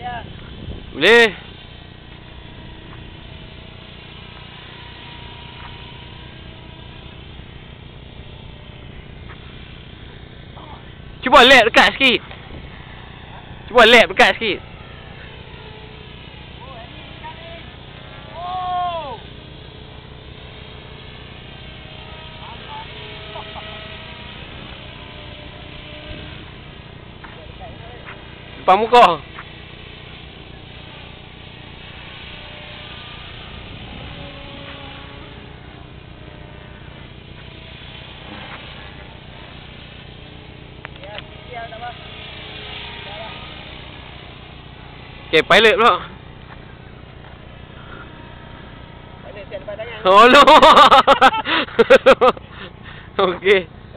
Boleh. Cuba lap dekat sikit. Cuba lap dekat sikit. Depan muka. Okay, pilot pula. Pilot siap lepas tangan. Oh no. Okay.